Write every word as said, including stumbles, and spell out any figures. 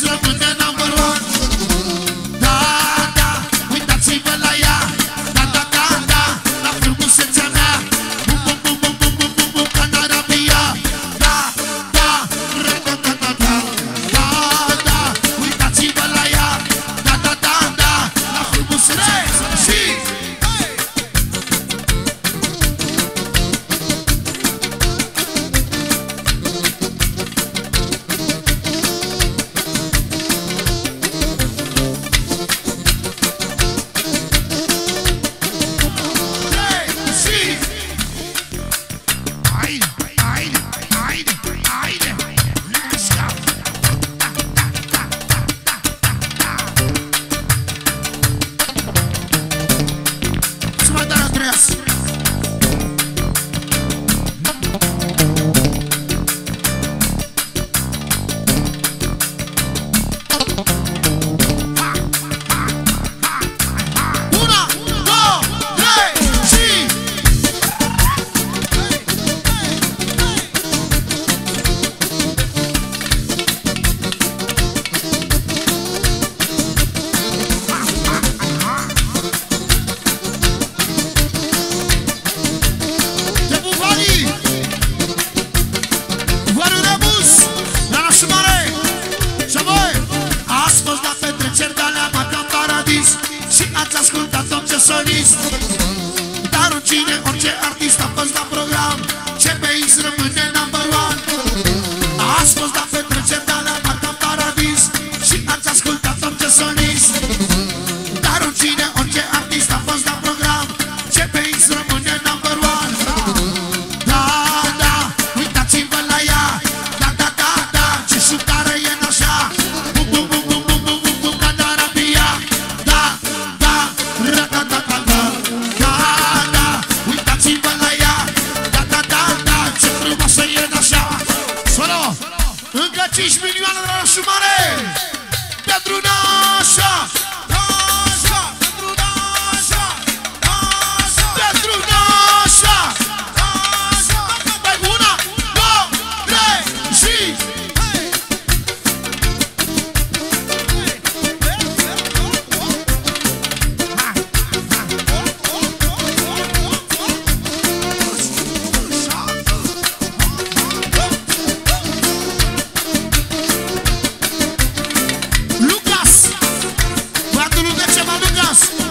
rămâne number one. Da, da, uitați-vă la ea. Da, da, da, da, la frumusețea mea. Bum, bum, bum, bum, bum, bum, bum, bum, ca în Arabia. Da, da, da, da, da, da, da, da, da, uitați-vă la ea. Da, da, da, da, la frumusețea mea. Și dar oricine, orice artist a fost la program, C P X rămâne number one. Ați fost la petreceri de alea mari ca Paradis și ați ascultat orice solist. Dar oricine, orice artist a fost la program, C P X rămâne number one. Da, da, uitați-vă la ea. Da, da, da, da, ce șutare e în așa. Bum, bum, bum, bum, bum, bum, bum, bum, ca în Arabia. Da, da, da, da, da, da, da. Încă cinci milioane de la Șumare pentru Nașa. Nașa, pentru Nașa. Nașa, pentru Nașa. Nașa, mai una, două, trei și Lucas, băiatul Lucas, ceva Lucas.